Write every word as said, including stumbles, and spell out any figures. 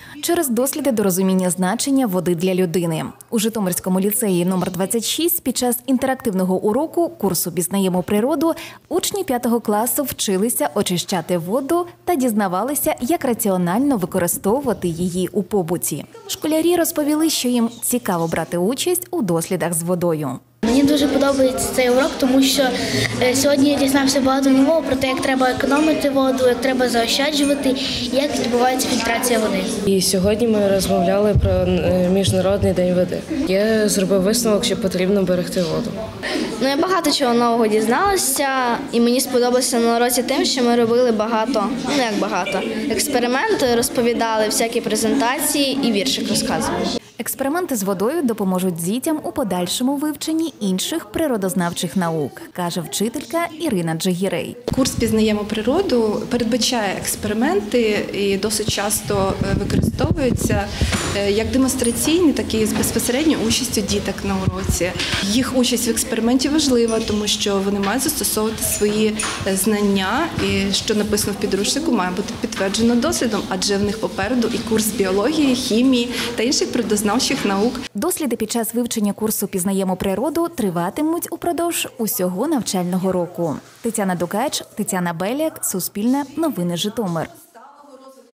через досліди до розуміння значення води для людини. У Житомирському ліцеї номер двадцять шість під час інтерактивного уроку курсу «Пізнаємо природу» учні п'ятого класу вчилися очищати воду та дізнавалися, як раціонально використовувати її у побуті. Школярі розповіли, що їм цікаво брати участь у дослідах з водою. Мені дуже подобається цей урок, тому що сьогодні я дізнався багато нового про те, як треба економити воду, як треба заощаджувати, як відбувається фільтрація води. І сьогодні ми розмовляли про Міжнародний день води. Я зробив висновок, що потрібно берегти воду. Ну, я багато чого нового дізналася, і мені сподобалося на уроці тим, що ми робили багато, ну як багато, експерименти, розповідали всякі презентації і віршик розказували. Експерименти з водою допоможуть дітям у подальшому вивченні інших природознавчих наук, каже вчителька Ірина Джигірей. Курс «Пізнаємо природу» передбачає експерименти і досить часто використовуються як демонстраційні, так і з безпосередньою участю діток на уроці. Їх участь в експерименті важлива, тому що вони мають застосовувати свої знання, і що написано в підручнику, має бути підтверджено досвідом, адже в них попереду і курс біології, хімії та інших природознавчих наук. Досліди під час вивчення курсу «Пізнаємо природу» триватимуть упродовж усього навчального року. Тетяна Дукач, Тетяна Беляк, Суспільне, Новини Житомир.